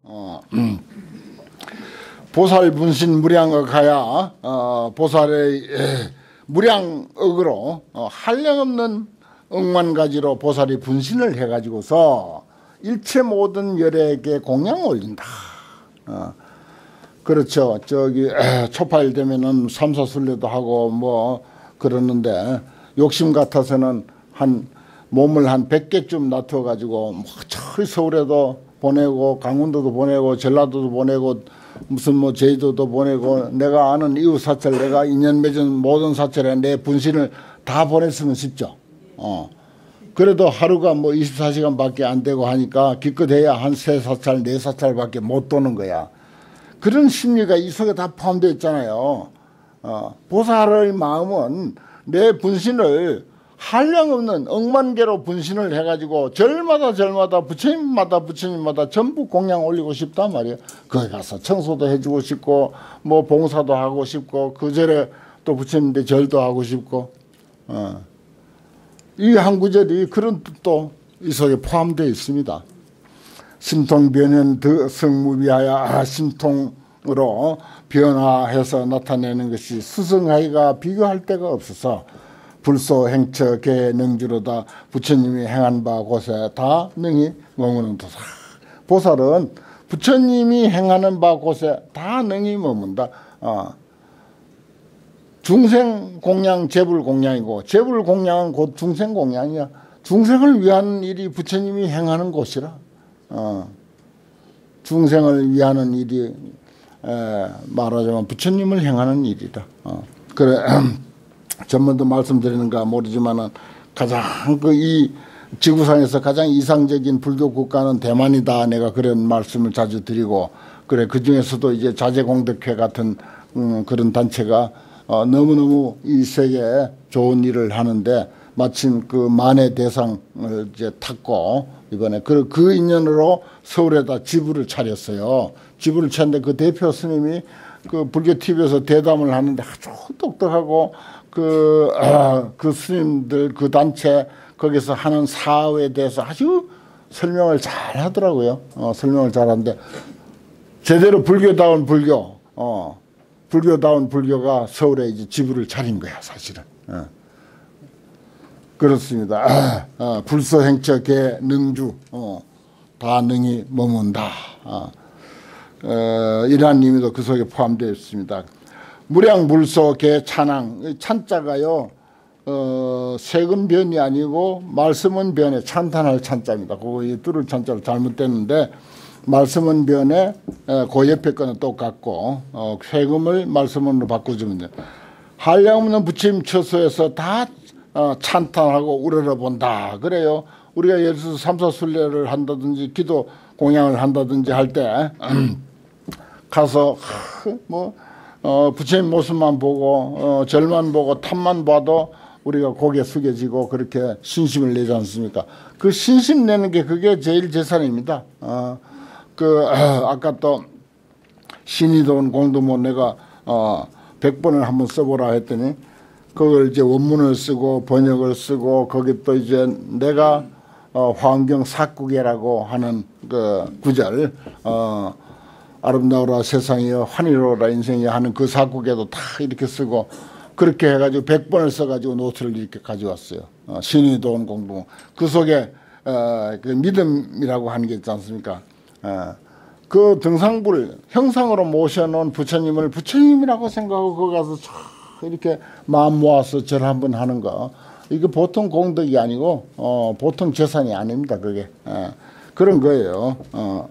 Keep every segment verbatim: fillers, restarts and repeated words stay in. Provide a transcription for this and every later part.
어, 음. 보살 분신 무량억하야 어, 보살의 에, 무량억으로 어, 한량없는 억만 가지로 보살이 분신을 해가지고서 일체 모든 열에게 공양을 올린다. 어, 그렇죠. 저기 에, 초파일 되면은 삼사순례도 하고 뭐 그러는데 욕심 같아서는 한 몸을 한 백 개쯤 놔둬 가지고 뭐 저리 서울에도 보내고 강원도도 보내고 전라도도 보내고 무슨 뭐 제주도도 보내고 내가 아는 이웃 사찰 내가 인연 맺은 모든 사찰에 내 분신을 다 보냈으면 싶죠. 어. 그래도 하루가 뭐 이십사 시간밖에 안 되고 하니까 기껏해야 한 세 사찰 네 사찰밖에 못 도는 거야. 그런 심리가 이 속에 다 포함되어 있잖아요. 어. 보살의 마음은 내 분신을 한량없는 억만 개로 분신을 해가지고 절마다 절마다 부처님마다 부처님마다 전부 공양 올리고 싶단 말이에요. 거기 가서 청소도 해주고 싶고 뭐 봉사도 하고 싶고 그 절에 또 부처님한테 절도 하고 싶고 어. 이 한 구절이 그런 뜻도 이 속에 포함되어 있습니다. 심통변현 성무비하여 심통으로 변화해서 나타내는 것이 스승하이가 비교할 데가 없어서 불소 행처 개 능주로다 부처님이 행한 바 곳에 다 능히 머무는도다. 보살은 부처님이 행하는 바 곳에 다 능히 머문다. 어. 중생 공양 재불 공양이고 재불 공양은 곧 중생 공양이야. 중생을 위한 일이 부처님이 행하는 곳이라. 어. 중생을 위하는 일이 에, 말하자면 부처님을 행하는 일이다. 어. 그래. 전번도 말씀드리는가 모르지만은 가장 그 이 지구상에서 가장 이상적인 불교 국가는 대만이다. 내가 그런 말씀을 자주 드리고 그래 그 중에서도 이제 자제공덕회 같은 음, 그런 단체가 어, 너무너무 이 세계에 좋은 일을 하는데 마침 그 만해 대상을 이제 탔고 이번에 그, 그 인연으로 서울에다 지부를 차렸어요. 지부를 차렸는데 그 대표 스님이 그 불교 티비에서 대담을 하는데 아주 똑똑하고 그, 아, 그 스님들 그 단체 거기서 하는 사업에 대해서 아주 설명을 잘 하더라고요. 어, 설명을 잘 하는데 제대로 불교다운 불교, 어, 불교다운 불교가 서울에 이제 지부를 차린 거야, 사실은. 어. 그렇습니다. 아, 아, 불서행처 개 능주, 어, 다 능히 머문다. 어, 어, 이러한 의미도 그 속에 포함되어 있습니다. 무량불소 개 찬항, 찬자가요, 어, 세금 변이 아니고 말씀은 변에 찬탄할 찬자입니다. 그거 이 뚫을 찬자를 잘못됐는데 말씀은 변에 그 옆에 거는 똑같고 어, 세금을 말씀으로 바꿔주면 돼요. 한량없는 부처님 처소에서 다 어, 찬탄하고 우러러본다. 그래요. 우리가 예를 들어서 삼사순례를 한다든지 기도 공양을 한다든지 할 때 가서 뭐 어, 부처님 모습만 보고 어, 절만 보고 탑만 봐도 우리가 고개 숙여지고 그렇게 신심을 내지 않습니까? 그 신심 내는 게 그게 제일 재산입니다. 어, 그 어, 아까 또 신이 돈 공도모 내가 어, 백 번을 한번 써보라 했더니 그걸 이제 원문을 쓰고 번역을 쓰고 거기 또 이제 내가 어, 화엄경 사구계라고 하는 그 구절 어, 아름다워라 세상이여 환희로워라 인생이여 하는 그 사구계도 다 이렇게 쓰고 그렇게 해가지고 백 번을 써가지고 노트를 이렇게 가져왔어요. 어, 신이 도운 공부. 그 속에 어, 그 믿음이라고 하는 게 있지 않습니까? 어, 그 등상부를 형상으로 모셔놓은 부처님을 부처님이라고 생각하고 거기 가서 이렇게 마음 모아서 절 한번 하는 거. 이게 보통 공덕이 아니고 어, 보통 재산이 아닙니다. 그게 어, 그런 거예요. 어.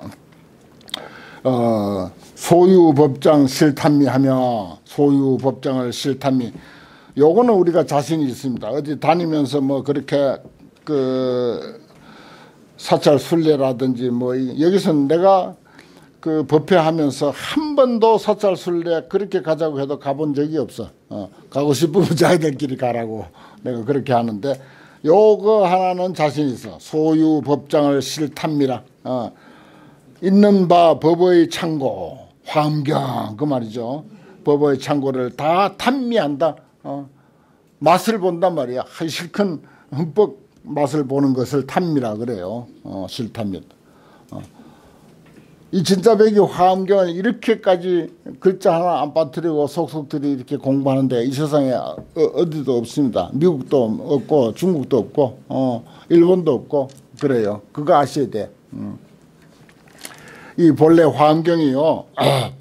어, 소유 법장 실탐미 하며 소유 법장을 실탐미 요거는 우리가 자신이 있습니다. 어디 다니면서 뭐 그렇게 그 사찰 순례라든지 뭐 여기서는 내가 그 법회하면서 한 번도 사찰 순례 그렇게 가자고 해도 가본 적이 없어. 어, 가고 싶으면 자기들끼리 가라고 내가 그렇게 하는데 요거 하나는 자신 있어. 소유 법장을 실탐미라. 어. 있는 바 법의 창고 화엄경 그 말이죠. 법의 창고를 다 탐미한다. 어. 맛을 본단 말이야. 실컷 흠뻑 맛을 보는 것을 탐미라 그래요. 어, 실탐미. 어. 이 진짜배기 화엄경을 이렇게까지 글자 하나 안 빠뜨리고 속속들이 이렇게 공부하는데 이 세상에 어디도 없습니다. 미국도 없고 중국도 없고 어, 일본도 없고 그래요. 그거 아셔야 돼. 음. 이 본래 화엄경이요. 아,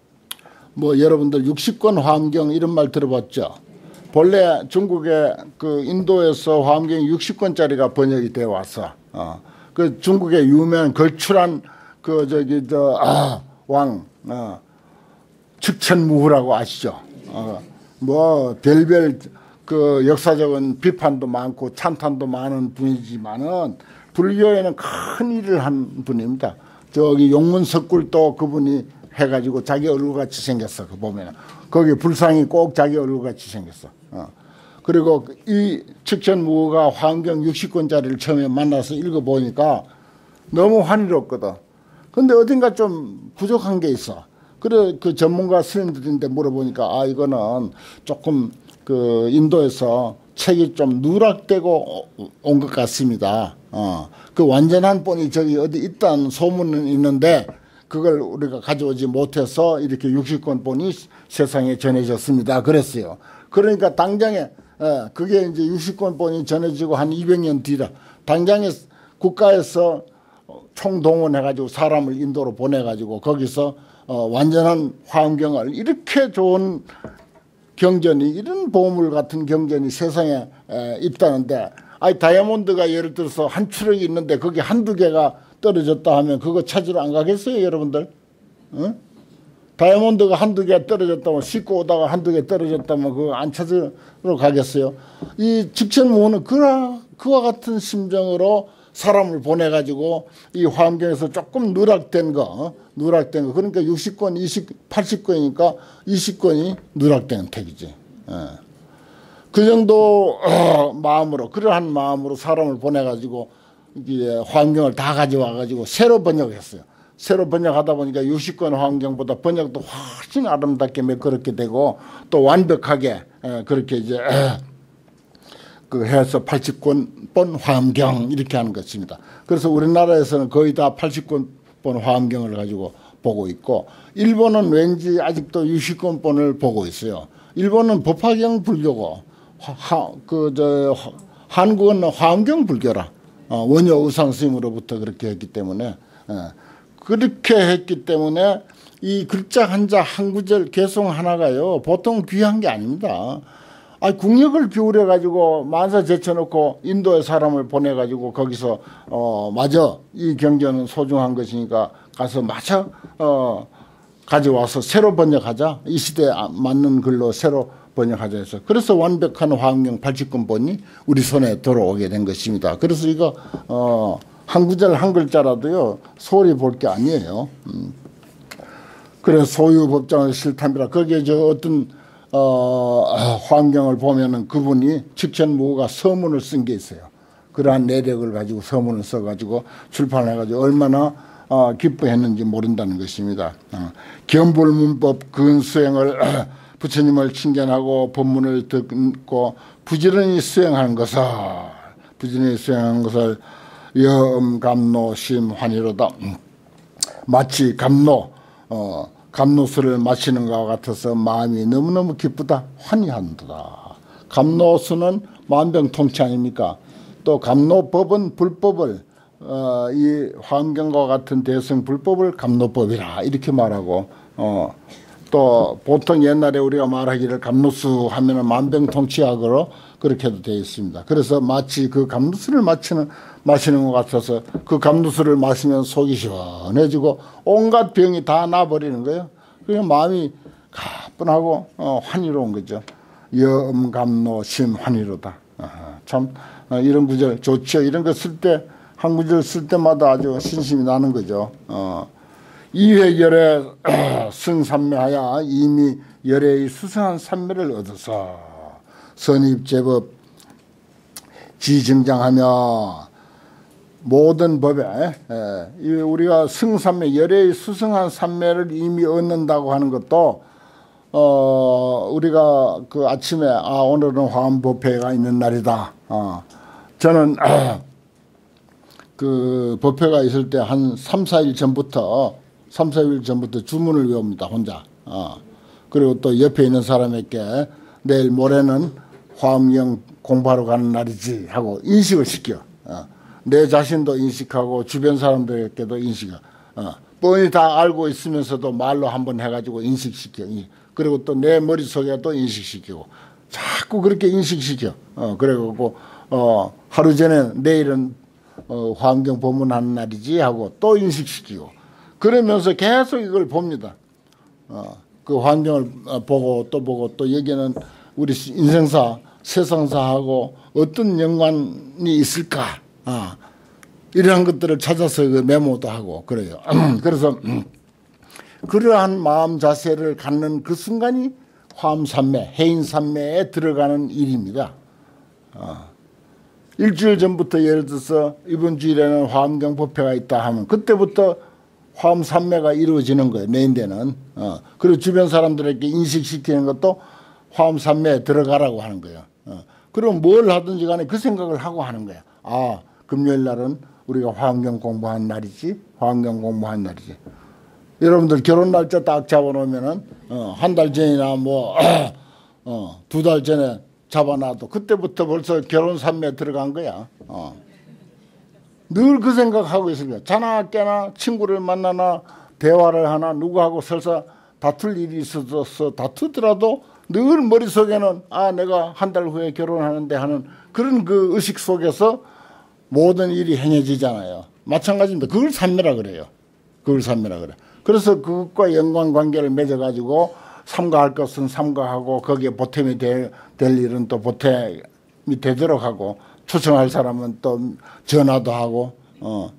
뭐 여러분들 육십 권 화엄경 이런 말 들어봤죠. 본래 중국의 그 인도에서 화엄경이 육십 권짜리가 번역이 되어 왔어. 어. 그 중국의 유명한 걸출한 그 저기 저 아, 왕 어, 측천무후라고 아시죠? 어, 뭐 별별 그 역사적인 비판도 많고 찬탄도 많은 분이지만은 불교에는 큰 일을 한 분입니다. 저기 용문석굴도 그분이 해가지고 자기 얼굴같이 생겼어. 그 보면은 거기 불상이 꼭 자기 얼굴같이 생겼어. 어. 그리고 이 측천무후가 화엄경 육십 권짜리를 처음에 만나서 읽어보니까 너무 환희롭거든. 근데 어딘가 좀 부족한 게 있어. 그래 그 전문가 스님들인데 물어보니까 아 이거는 조금 그 인도에서 책이 좀 누락되고 온 것 같습니다. 어. 그 완전한 본이 저기 어디 있다는 소문은 있는데 그걸 우리가 가져오지 못해서 이렇게 육십 권 본이 세상에 전해졌습니다. 그랬어요. 그러니까 당장에 예, 그게 이제 육십 권 본이 전해지고 한 이백 년 뒤라 당장에 국가에서 총동원해가지고 사람을 인도로 보내가지고 거기서 어, 완전한 화엄경을 이렇게 좋은 경전이 이런 보물 같은 경전이 세상에 에, 있다는데 아니 다이아몬드가 예를 들어서 한 추럭이 있는데 거기 한두 개가 떨어졌다 하면 그거 찾으러 안 가겠어요 여러분들? 응? 다이아몬드가 한두 개 떨어졌다면 싣고 오다가 한두 개 떨어졌다면 그거 안 찾으러 가겠어요? 이 측천무후는 그와, 그와 같은 심정으로 사람을 보내가지고 이 화엄경에서 조금 누락된 거, 누락된 거. 그러니까 육십 권, 이십, 팔십 권이니까 이십 권이 누락된 택이지. 예. 그 정도 어, 마음으로, 그러한 마음으로 사람을 보내가지고 이게 화엄경을 다 가져와가지고 새로 번역했어요. 새로 번역하다 보니까 육십 권 화엄경보다 번역도 훨씬 아름답게 매끄럽게 되고 또 완벽하게 예, 그렇게 이제 에, 그 해서 팔십 권 본 화엄경 이렇게 하는 것입니다. 그래서 우리나라에서는 거의 다 팔십 권 본 화엄경을 가지고 보고 있고 일본은 왠지 아직도 육십 권 본을 보고 있어요. 일본은 법화경 불교고 그 저 한국은 화엄경 불교라 어, 원효 의상 스님으로부터 그렇게 했기 때문에 예. 그렇게 했기 때문에 이 글자 한자 한 구절 개송 하나가요 보통 귀한 게 아닙니다. 아, 국력을 기울여 가지고 만사 제쳐놓고 인도의 사람을 보내 가지고 거기서 어 마저 이 경전은 소중한 것이니까 가서 마저 어 가져와서 새로 번역하자. 이 시대에 맞는 글로 새로 번역하자 해서 그래서 완벽한 화엄경 팔십 권 본이 우리 손에 들어오게 된 것입니다. 그래서 이거 어 한 구절 한 글자라도요 소리 볼 게 아니에요. 음. 그래서 소유 법장의 실탐이라 거기에 저 어떤 어, 화엄경을 보면은 그분이 측천무후가 서문을 쓴 게 있어요. 그러한 내력을 가지고 서문을 써가지고 출판해가지고 얼마나 어, 기뻐했는지 모른다는 것입니다. 어, 견불문법 근수행을 부처님을 칭견하고 법문을 듣고 부지런히 수행하는 것을 부지런히 수행하는 것을 여음 감노 심 환희로다. 마치 감노 어, 감노수를 마시는 것과 같아서 마음이 너무너무 기쁘다 환희한다. 감노수는 만병통치 아닙니까? 또 감노법은 불법을 어, 이 화엄경과 같은 대승 불법을 감노법이라 이렇게 말하고 어, 또 보통 옛날에 우리가 말하기를 감노수 하면은 만병통치약으로 그렇게도 되어 있습니다. 그래서 마치 그 감노수를 마시는 마시는 것 같아서 그 감노수를 마시면 속이 시원해지고 온갖 병이 다 나버리는 거예요. 그냥 마음이 가뿐하고 어, 환희로운 거죠. 여음감노 심환희로다. 아, 참 어, 이런 구절 좋죠. 이런 거 쓸 때 한 구절 쓸 때마다 아주 신심이 나는 거죠. 어. 이회열에 승삼매하여 이미 열애의 수승한 삼매를 얻어서 선입제법 지증장하며 모든 법에 에, 우리가 승삼매 열애의 수승한 삼매를 이미 얻는다고 하는 것도 어, 우리가 그 아침에 아 오늘은 화엄법회가 있는 날이다. 어, 저는 그 법회가 있을 때 한 삼, 사 일 전부터 삼, 사 일 전부터 주문을 외웁니다. 혼자. 어. 그리고 또 옆에 있는 사람에게 내일 모레는 화엄경 공부하러 가는 날이지 하고 인식을 시켜. 어. 내 자신도 인식하고 주변 사람들에게도 인식을. 어. 뻔히 다 알고 있으면서도 말로 한번 해가지고 인식시켜. 그리고 또 내 머릿속에도 인식시키고. 자꾸 그렇게 인식시켜. 어. 그래갖고 어, 하루 전에 내일은 어, 화엄경 법문하는 날이지 하고 또 인식시키고. 그러면서 계속 이걸 봅니다. 어, 그 환경을 보고 또 보고 또 여기는 우리 인생사, 세상사하고 어떤 연관이 있을까? 아, 이러한 것들을 찾아서 그 메모도 하고 그래요. 그래서 그러한 마음 자세를 갖는 그 순간이 화엄삼매, 해인삼매에 들어가는 일입니다. 어. 일주일 전부터 예를 들어서 이번 주일에는 화엄경 법회가 있다 하면 그때부터 화엄삼매가 이루어지는 거예요. 내인대는. 어. 그리고 주변 사람들에게 인식시키는 것도 화엄삼매에 들어가라고 하는 거예요. 어. 그럼 뭘 하든지 간에 그 생각을 하고 하는 거야. 아, 금요일 날은 우리가 화엄경 공부하는 날이지. 화엄경 공부하는 날이지. 여러분들 결혼 날짜 딱 잡아놓으면은 어, 한 달 전이나 뭐 어, 두 달 전에 잡아놔도 그때부터 벌써 결혼 삼매에 들어간 거야. 어. 늘 그 생각하고 있을 거야. 자나 깨나 친구를 만나나 대화를 하나 누구하고 설사 다툴 일이 있어서 다투더라도 늘 머릿속에는 아 내가 한 달 후에 결혼하는데 하는 그런 그 의식 속에서 모든 일이 행해지잖아요. 마찬가지입니다. 그걸 삼매라 그래요. 그걸 삼매라 그래. 그래서 그것과 연관관계를 맺어가지고 삼가할 것은 삼가하고 거기에 보탬이 될, 될 일은 또 보탬이 되도록 하고 초청할 사람은 또 전화도 하고 어.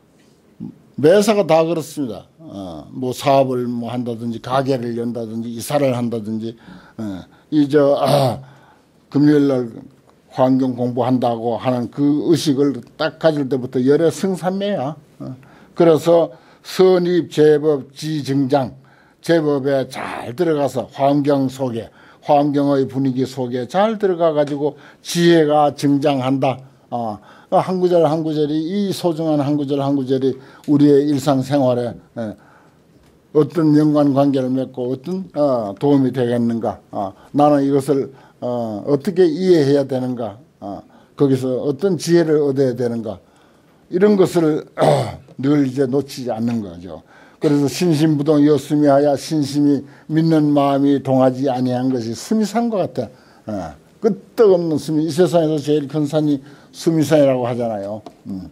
매사가 다 그렇습니다. 어. 뭐 사업을 뭐 한다든지 가게를 연다든지 이사를 한다든지 어. 이저 아, 금요일날 화엄경 공부한다고 하는 그 의식을 딱 가질 때부터 열애 승삼매야. 어. 그래서 선입 제법 지증장 제법에 잘 들어가서 화엄경 속에 화엄경의 분위기 속에 잘 들어가 가지고 지혜가 증장한다. 어, 한 구절 한 구절이 이 소중한 한 구절 한 구절이 우리의 일상생활에 예, 어떤 연관관계를 맺고 어떤 어, 도움이 되겠는가. 어, 나는 이것을 어, 어떻게 이해해야 되는가. 어, 거기서 어떤 지혜를 얻어야 되는가. 이런 것을 어, 늘 이제 놓치지 않는 거죠. 그래서 신심부동 여수미 하야 신심이 믿는 마음이 동하지 아니한 것이 수미산 것 같아. 어. 끄떡없는 수미. 이 세상에서 제일 큰 산이 수미산이라고 하잖아요. 음.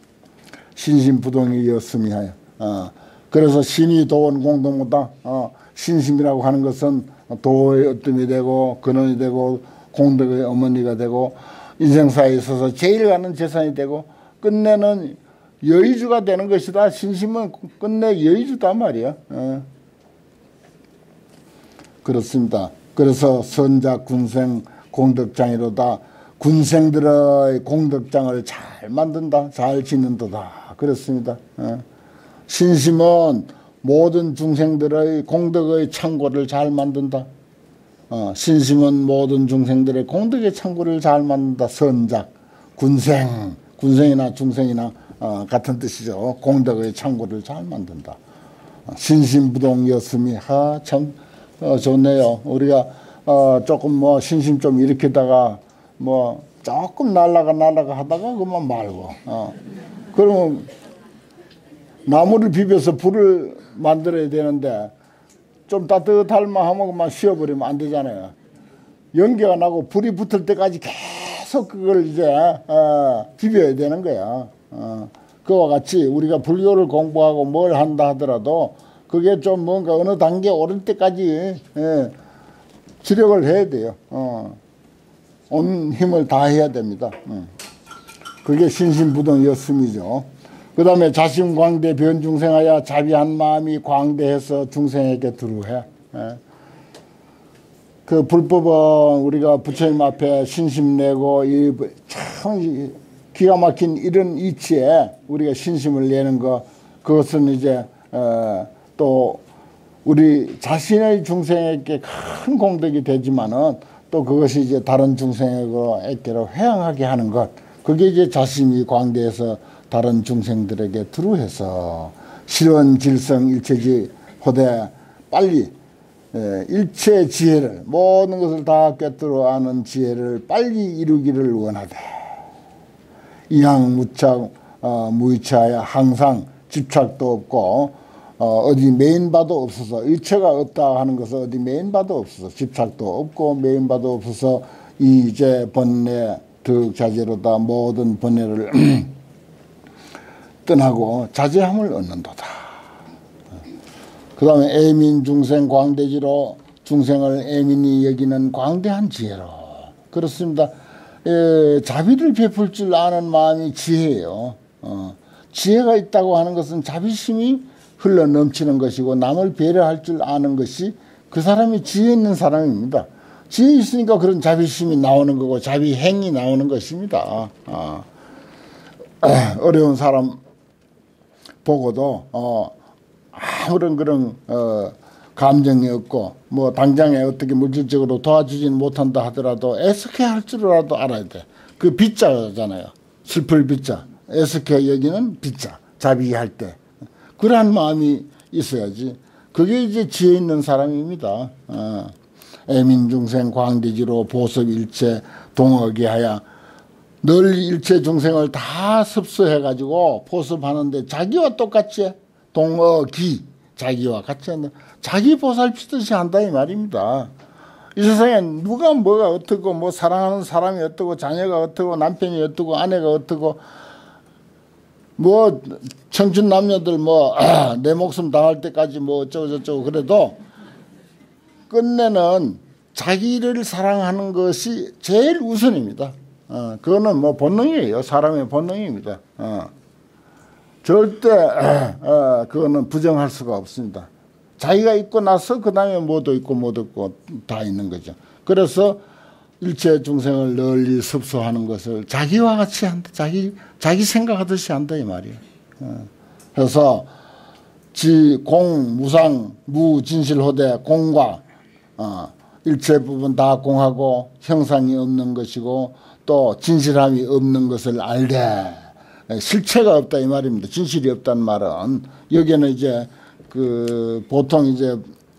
신심부동이 여수미 하야. 어. 그래서 신이 도원 공동무다. 어. 신심이라고 하는 것은 도의 어뜸이 되고 근원이 되고 공덕의 어머니가 되고 인생사에 있어서 제일 가는 재산이 되고 끝내는 여의주가 되는 것이다. 신심은 끝내 여의주다 말이야. 어. 그렇습니다. 그래서 선자 군생 공덕장이로다. 군생들의 공덕장을 잘 만든다. 잘 짓는도다. 그렇습니다. 어. 신심은 모든 중생들의 공덕의 창고를 잘 만든다. 어. 신심은 모든 중생들의 공덕의 창고를 잘 만든다. 선작, 군생, 군생이나 중생이나 어, 같은 뜻이죠. 공덕의 창고를 잘 만든다. 신심부동 여수미 하 참 어, 좋네요. 우리가 어, 조금 뭐 신심 좀 일으키다가 뭐 조금 날라가 날라가 하다가 그만 말고 어. 그러면 나무를 비벼서 불을 만들어야 되는데 좀 따뜻할 만하면 그만 쉬어버리면 안 되잖아요. 연기가 나고 불이 붙을 때까지 계속 그걸 이제 어, 비벼야 되는 거야. 어, 그와 같이 우리가 불교를 공부하고 뭘 한다 하더라도 그게 좀 뭔가 어느 단계 오를 때까지 예, 지력을 해야 돼요. 어, 온 힘을 다해야 됩니다. 어. 그게 신심부동 여슴이죠. 그 다음에 자심광대 변중생하여 자비한 마음이 광대해서 중생에게 두루해. 예. 그 불법은 우리가 부처님 앞에 신심 내고 이 참 기가 막힌 이런 이치에 우리가 신심을 내는 것, 그것은 이제 어, 또 우리 자신의 중생에게 큰 공덕이 되지만은 또 그것이 이제 다른 중생에게로 회양하게 하는 것, 그게 이제 자심이 광대해서 다른 중생들에게 두루해서 실원질성 일체지 호대 빨리 일체 지혜를 모든 것을 다 꿰뚫어 아는 지혜를 빨리 이루기를 원하되 이항 무착 어, 무의차하여 항상 집착도 없고 어, 어디 메인바도 없어서 의처가 없다 하는 것은 어디 메인바도 없어서 집착도 없고 메인바도 없어서 이제 번뇌 득자제로다 모든 번뇌를 떠나고 자제함을 얻는도다. 그 다음에 애민 중생 광대지로 중생을 애민히 여기는 광대한 지혜로. 그렇습니다. 에, 자비를 베풀 줄 아는 마음이 지혜예요. 어, 지혜가 있다고 하는 것은 자비심이 흘러 넘치는 것이고 남을 배려할 줄 아는 것이 그 사람이 지혜 있는 사람입니다. 지혜 있으니까 그런 자비심이 나오는 거고 자비행이 나오는 것입니다. 어, 어려운 사람 보고도 어, 아무런 그런 어, 감정이 없고 뭐 당장에 어떻게 물질적으로 도와주진 못한다 하더라도 애석해 할 줄이라도 알아야 돼. 그 빗자잖아요. 슬플 빗자. 애석해 여기는 빗자. 자비할 때. 그러한 마음이 있어야지. 그게 이제 지혜 있는 사람입니다. 어. 애민중생 광대지로 보섭일체 동어게 하여 늘 일체 중생을 다 섭수해가지고 보섭하는데 자기와 똑같이 동어기 자기와 같이 한다. 자기 보살피듯이 한다 이 말입니다. 이 세상에 누가 뭐가 어떻고 뭐 사랑하는 사람이 어떻고 자녀가 어떻고 남편이 어떻고 아내가 어떻고 뭐 청춘 남녀들 뭐 내 목숨 다할 때까지 뭐 어쩌고 저쩌고 그래도 끝내는 자기를 사랑하는 것이 제일 우선입니다. 어, 그거는 뭐 본능이에요. 사람의 본능입니다. 어. 절대 어, 그거는 부정할 수가 없습니다. 자기가 있고 나서 그 다음에 뭐도 있고 뭐도 있고 다 있는 거죠. 그래서 일체 중생을 널리 섭수하는 것을 자기와 같이 한다. 자기 자기 생각하듯이 한다 이 말이에요. 어. 그래서 지, 공, 무상, 무, 진실호대, 공과 어, 일체 부분 다 공하고 형상이 없는 것이고 또 진실함이 없는 것을 알되 실체가 없다 이 말입니다. 진실이 없다는 말은 여기는 이제 그 보통 이제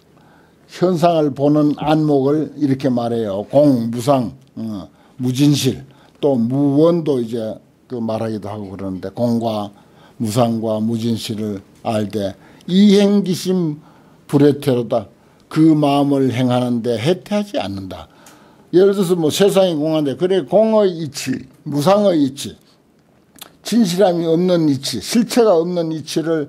현상을 보는 안목을 이렇게 말해요. 공, 무상, 어, 무진실, 또 무원도 이제 그 말하기도 하고 그러는데 공과 무상과 무진실을 알되 이행기심 불해태로다. 그 마음을 행하는데 해태하지 않는다. 예를 들어서 뭐 세상이 공한데 그래 공의 이치, 무상의 이치, 진실함이 없는 이치, 실체가 없는 이치를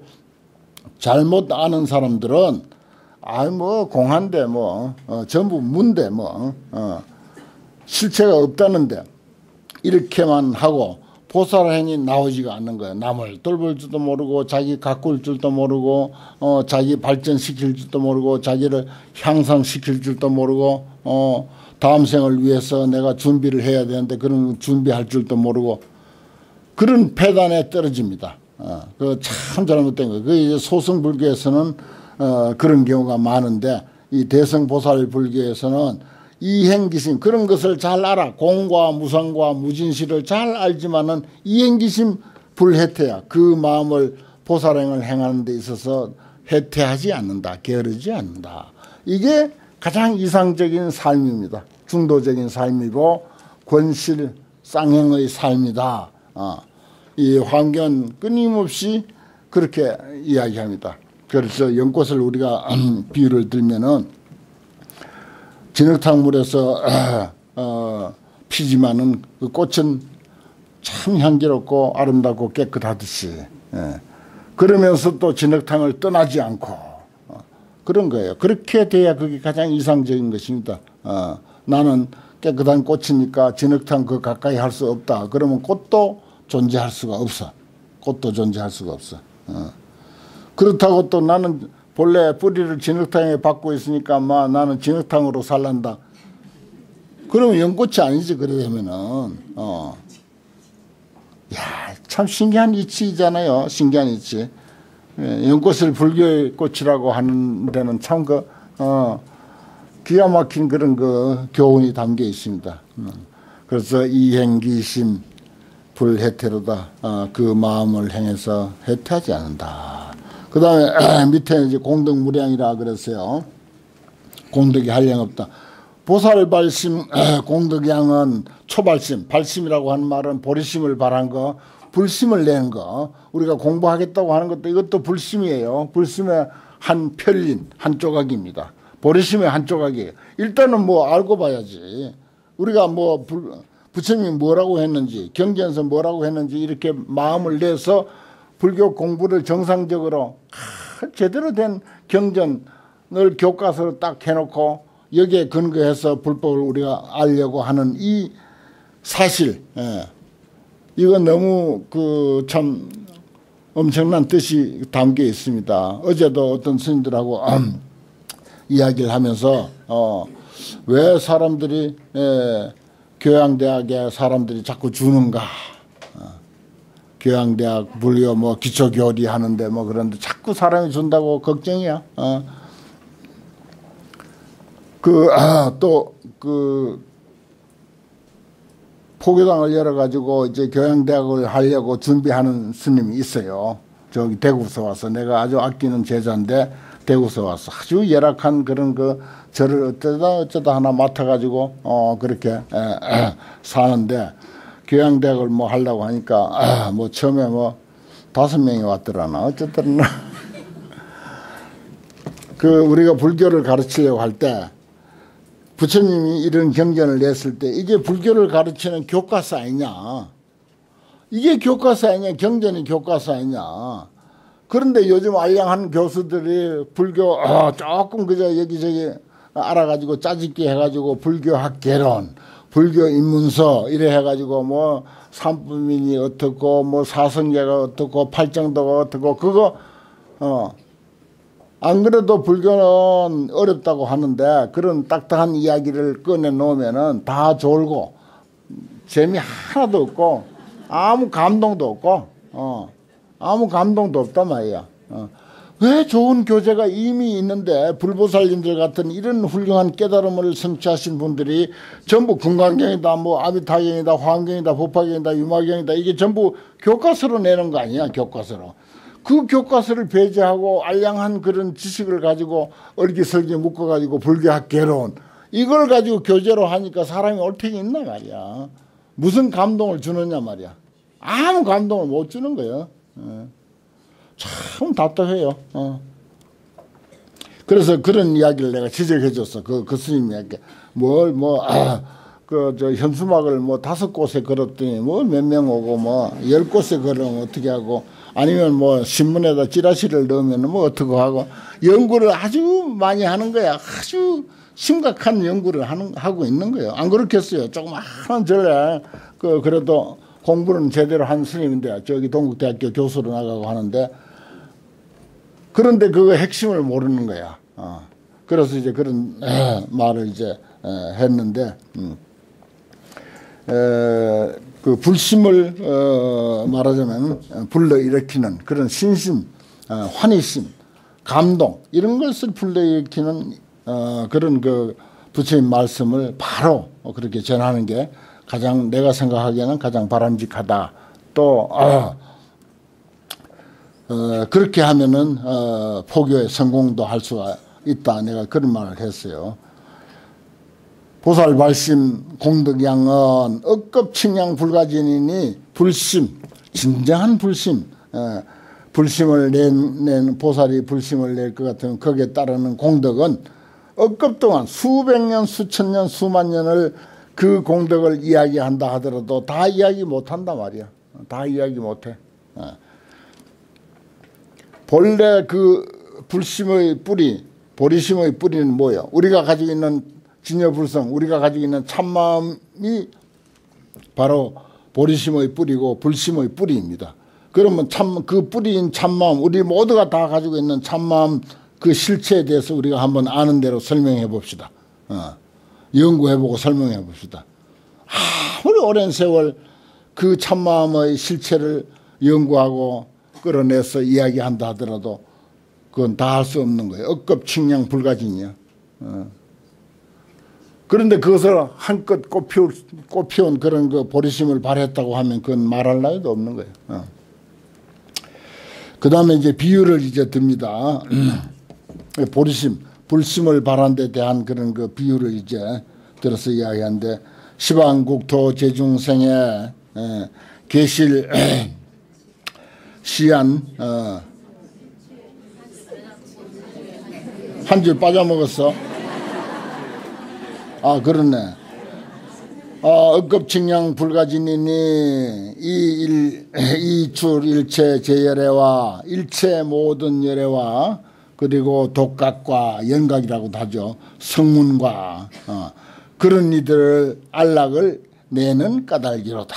잘못 아는 사람들은 아이 뭐 공한데 뭐 어, 전부 문데 뭐 어, 실체가 없다는데 이렇게만 하고 보살행이 나오지가 않는 거예요. 남을 돌볼 줄도 모르고 자기 가꿀 줄도 모르고 어, 자기 발전시킬 줄도 모르고 자기를 향상시킬 줄도 모르고 어, 다음 생을 위해서 내가 준비를 해야 되는데 그런 준비할 줄도 모르고 그런 폐단에 떨어집니다. 어, 그 참 잘못된 거예요. 그 이제 소승불교에서는 어, 그런 경우가 많은데 이 대승보살 불교에서는 이행기심 그런 것을 잘 알아. 공과 무상과 무진실을 잘 알지만은 이행기심 불해태야. 그 마음을 보살행을 행하는 데 있어서 해태하지 않는다. 게으르지 않는다. 이게 가장 이상적인 삶입니다. 중도적인 삶이고 권실 쌍행의 삶이다. 어. 이 환경은 끊임없이 그렇게 이야기합니다. 그래서 연꽃을 우리가 비유를 들면은 진흙탕 물에서 어, 피지만은 그 꽃은 참 향기롭고 아름답고 깨끗하듯이 예. 그러면서 또 진흙탕을 떠나지 않고 어, 그런 거예요. 그렇게 돼야 그게 가장 이상적인 것입니다. 어, 나는 깨끗한 꽃이니까 진흙탕 그 가까이 할 수 없다. 그러면 꽃도 존재할 수가 없어. 꽃도 존재할 수가 없어. 어. 그렇다고 또 나는 본래 뿌리를 진흙탕에 받고 있으니까 막 나는 진흙탕으로 살란다. 그러면 연꽃이 아니지. 그러려면은 어. 야, 참 신기한 이치잖아요. 신기한 이치. 예, 연꽃을 불교의 꽃이라고 하는 데는 참 그 어, 기가 막힌 그런 그 교훈이 담겨 있습니다. 음. 그래서 이행기심 불해태로다. 어, 그 마음을 행해서 해태하지 않는다. 그 다음에 밑에 이제 공덕무량이라 그랬어요. 공덕이 한량없다. 보살발심 공덕양은 초발심, 발심이라고 하는 말은 보리심을 발한 거, 불심을 낸 거, 우리가 공부하겠다고 하는 것도 이것도 불심이에요. 불심의 한 편린, 한 조각입니다. 보리심의 한 조각이에요. 일단은 뭐 알고 봐야지. 우리가 뭐 불, 부처님이 뭐라고 했는지, 경전에서 뭐라고 했는지 이렇게 마음을 내서 불교 공부를 정상적으로 제대로 된 경전을 교과서로 딱 해놓고 여기에 근거해서 불법을 우리가 알려고 하는 이 사실, 예. 이건 너무 그 참 엄청난 뜻이 담겨 있습니다. 어제도 어떤 스님들하고 이야기를 하면서 어, 왜 사람들이 예, 교양대학에 사람들이 자꾸 주는가? 어, 교양대학 불교 뭐 기초교리 하는데 뭐 그런데 자꾸 사람이 준다고 걱정이야. 어. 그 또 그 포교당을 열어가지고 이제 교양대학을 하려고 준비하는 스님이 있어요. 저기 대구서 와서 내가 아주 아끼는 제자인데 대구서 와서 아주 열악한 그런 그 절을 어쩌다 어쩌다 하나 맡아가지고 어 그렇게 에, 에, 사는데 교양대학을 뭐 하려고 하니까 아, 뭐 처음에 뭐 다섯 명이 왔더라나 어쨌든 그 우리가 불교를 가르치려고 할 때 부처님이 이런 경전을 냈을 때 이게 불교를 가르치는 교과서 아니냐. 이게 교과서 아니냐. 경전이 교과서 아니냐. 그런데 요즘 알량한 교수들이 불교 어, 조금 그저 여기저기 알아가지고 짜집기 해가지고 불교학 개론, 불교 입문서 이래 해가지고 뭐 삼부민이 어떻고 뭐 사성제가 어떻고 팔정도가 어떻고 그거 어. 안 그래도 불교는 어렵다고 하는데 그런 딱딱한 이야기를 꺼내놓으면은 다 졸고 재미 하나도 없고 아무 감동도 없고 어 아무 감동도 없단 말이야. 어. 왜 좋은 교재가 이미 있는데 불보살님들 같은 이런 훌륭한 깨달음을 성취하신 분들이 전부 금강경이다 뭐 아비타경이다 화엄경이다 법화경이다 유마경이다 이게 전부 교과서로 내는 거 아니야. 교과서로. 그 교과서를 배제하고 알량한 그런 지식을 가지고 얼기설기 묶어가지고 불교학 개론 이걸 가지고 교재로 하니까 사람이 얼탱이 있나 말이야. 무슨 감동을 주느냐 말이야. 아무 감동을 못 주는 거예요. 어. 참 답답해요. 어. 그래서 그런 이야기를 내가 지적해 줬어. 그, 그 스님에게 뭘 뭐 아, 그 저 현수막을 뭐 다섯 곳에 걸었더니 뭐 몇 명 오고 뭐 열 곳에 걸으면 어떻게 하고 아니면 뭐 신문에다 찌라시를 넣으면 뭐 어떻게 하고 연구를 아주 많이 하는 거야. 아주 심각한 연구를 하는 하고 있는 거예요. 안 그렇겠어요. 조그마한 절에 그 그래도 공부는 제대로 한 스님인데 저기 동국대학교 교수로 나가고 하는데 그런데 그 핵심을 모르는 거야. 어. 그래서 이제 그런 에, 말을 이제 에, 했는데. 음. 에, 그 불심을 어, 말하자면 불러일으키는 그런 신심, 어, 환희심, 감동 이런 것을 불러일으키는 어, 그런 그 부처님 말씀을 바로 그렇게 전하는 게 가장 내가 생각하기에는 가장 바람직하다. 또 어, 어, 그렇게 하면은 어, 포교의 성공도 할 수가 있다. 내가 그런 말을 했어요. 보살발심 공덕양은 억겁칭양 불가진이니 불심, 진정한 불심, 에, 불심을 낸, 낸 보살이 불심을 낼 것 같으면 거기에 따르는 공덕은 억겁 동안 수백 년, 수천 년, 수만 년을 그 공덕을 이야기한다 하더라도 다 이야기 못한단 말이야. 다 이야기 못해. 에. 본래 그 불심의 뿌리, 보리심의 뿌리는 뭐예요? 우리가 가지고 있는 진여불성, 우리가 가지고 있는 참마음이 바로 보리심의 뿌리고 불심의 뿌리입니다. 그러면 참, 그 뿌리인 참마음, 우리 모두가 다 가지고 있는 참마음 그 실체에 대해서 우리가 한번 아는 대로 설명해 봅시다. 어. 연구해 보고 설명해 봅시다. 아무리 오랜 세월 그 참마음의 실체를 연구하고 끌어내서 이야기한다 하더라도 그건 다 할 수 없는 거예요. 억겁칭량 불가진이야. 어. 그런데 그것을 한껏 꽃피우, 꽃피운 그런 그 보리심을 발했다고 하면 그건 말할 나위도 없는 거예요. 어. 그 그 다음에 이제 비유를 이제 듭니다. 보리심, 불심을 바란 데 대한 그런 그 비유를 이제 들어서 이야기하는데, 시방국토 제중생의 계실 시안, 어, 한 줄 빠져먹었어. 아, 그렇네. 어, 억급측량 불가진이니 이 이출 일체 제열애와 일체 모든 열애와 그리고 독각과 연각이라고도 하죠. 성문과 어, 그런 이들을 안락을 내는 까닭이로다.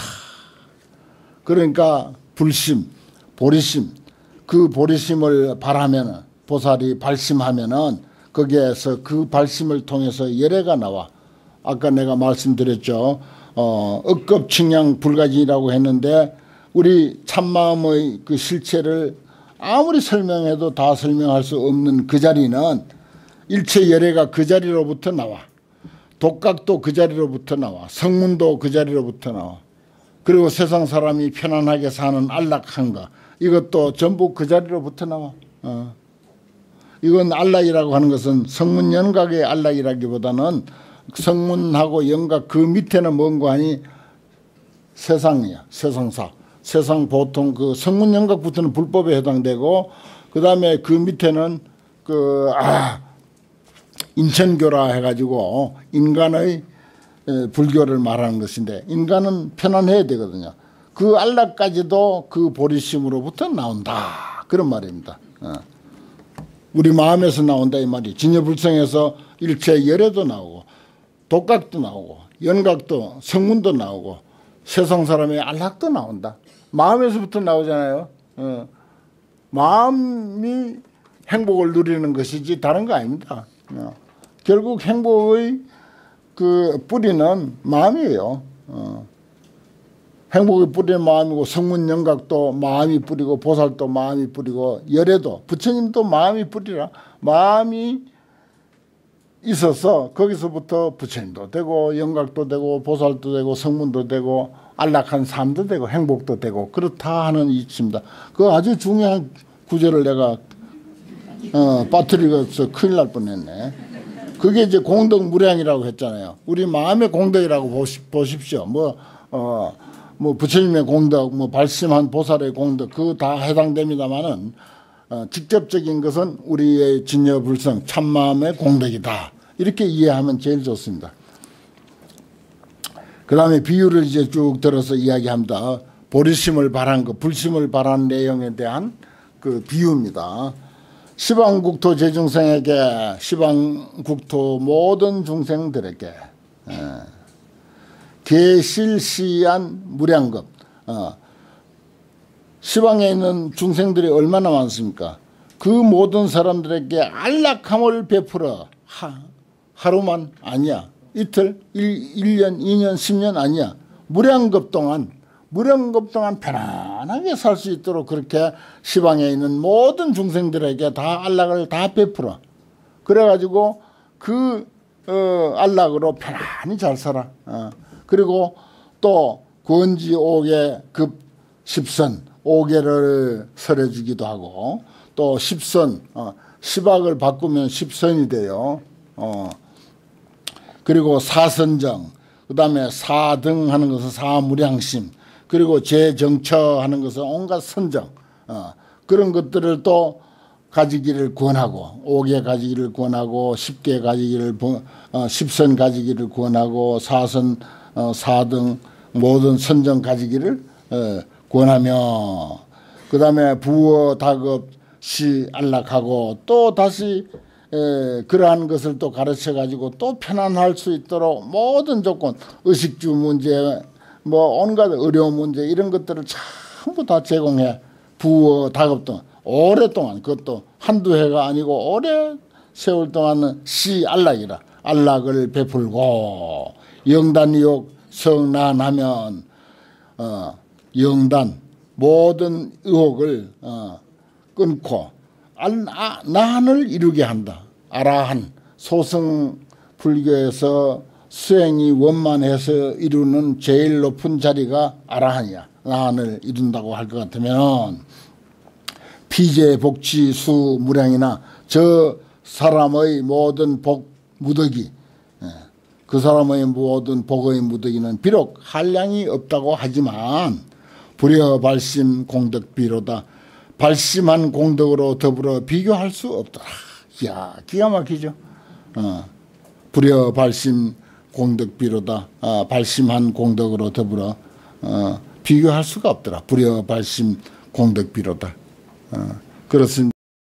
그러니까 불심, 보리심, 그 보리심을 바라면은, 보살이 발심하면은 거기에서 그 발심을 통해서 열애가 나와. 아까 내가 말씀드렸죠. 어, 억급측량 불가진이라고 했는데, 우리 참마음의 그 실체를 아무리 설명해도 다 설명할 수 없는 그 자리는 일체 열애가 그 자리로부터 나와. 독각도 그 자리로부터 나와. 성문도 그 자리로부터 나와. 그리고 세상 사람이 편안하게 사는 안락한 거, 이것도 전부 그 자리로부터 나와. 어. 이건 안락이라고 하는 것은 성문 연각의 안락이라기보다는 성문하고 연각 그 밑에는 뭔가 하니 세상이야. 세상사. 세상 보통 그 성문 연각부터는 불법에 해당되고, 그 다음에 그 밑에는 그, 아, 인천교라 해가지고 인간의 불교를 말하는 것인데, 인간은 편안해야 되거든요. 그 안락까지도 그 보리심으로부터 나온다. 그런 말입니다. 어. 우리 마음에서 나온다 이 말이. 진여불성에서 일체 열애도 나오고, 독각도 나오고, 연각도, 성문도 나오고, 세상 사람의 안락도 나온다. 마음에서부터 나오잖아요. 어. 마음이 행복을 누리는 것이지 다른 거 아닙니다. 어. 결국 행복의 그 뿌리는 마음이에요. 어. 행복의 뿌리는 마음이고, 성문 연각도 마음이 뿌리고, 보살도 마음이 뿌리고, 열애도, 부처님도 마음이 뿌리라. 마음이 있어서 거기서부터 부처님도 되고, 연각도 되고, 보살도 되고, 성문도 되고, 안락한 삶도 되고, 행복도 되고, 그렇다 하는 이치입니다. 그 아주 중요한 구절을 내가 어, 빠뜨리고서 큰일 날 뻔했네. 그게 이제 공덕무량이라고 했잖아요. 우리 마음의 공덕이라고 보십, 보십시오. 뭐, 어, 뭐 부처님의 공덕, 뭐 발심한 보살의 공덕, 그거 다 해당됩니다만은, 어, 직접적인 것은 우리의 진여불성 참마음의 공덕이다. 이렇게 이해하면 제일 좋습니다. 그 다음에 비유를 이제 쭉 들어서 이야기합니다. 보리심을 바란 것, 불심을 바란 내용에 대한 그 비유입니다. 시방국토 제중생에게, 시방국토 모든 중생들에게 에, 계실시한 무량겁. 어, 시방에 있는 중생들이 얼마나 많습니까? 그 모든 사람들에게 안락함을 베풀어. 하, 하루만 아니야. 이틀, 일 년, 이 년, 십 년 아니야. 무량겁 동안, 무량겁 동안 편안하게 살 수 있도록 그렇게 시방에 있는 모든 중생들에게 다 안락을 다 베풀어. 그래가지고 그 어, 안락으로 편안히 잘 살아. 어. 그리고 또 권지 오개 급 십선, 오개를 설해주기도 하고, 또 십선, 어, 십악을 바꾸면 십선이 돼요. 어. 그리고 사선정, 그 다음에 사등 하는 것은 사무량심, 그리고 재정처 하는 것은 온갖 선정, 어, 그런 것들을 또 가지기를 권하고, 오개 가지기를 권하고, 십개 가지기를, 어, 십선 가지기를 권하고, 사선, 어, 사등 모든 선정 가지기를 어, 권하며, 그 다음에 부어 다급 시 안락하고, 또 다시 에, 그러한 것을 또 가르쳐 가지고 또 편안할 수 있도록 모든 조건, 의식주 문제, 뭐 온갖 어려운 문제, 이런 것들을 전부 다 제공해. 부어 다급 동안 오랫동안, 그것도 한두 해가 아니고 오래 세월 동안은 시 안락이라 안락을 베풀고, 영단이욕 성난하면 어, 영단 모든 의혹을 어, 끊고 안, 아, 나한을 이루게 한다. 아라한, 소승 불교에서 수행이 원만해서 이루는 제일 높은 자리가 아라한이야. 나한을 이룬다고 할 것 같으면 피제 복치 수 무량이나 저 사람의 모든 복 무더기, 그 사람의 모든 복의 무더기는 비록 한량이 없다고 하지만 불여 발심 공덕비로다. 발심한 공덕으로 더불어 비교할 수 없더라. 이야, 기가 막히죠. 어, 불여 발심 공덕비로다. 어, 발심한 공덕으로 더불어 어, 비교할 수가 없더라. 불여 발심 공덕비로다. 어, 그렇습니다.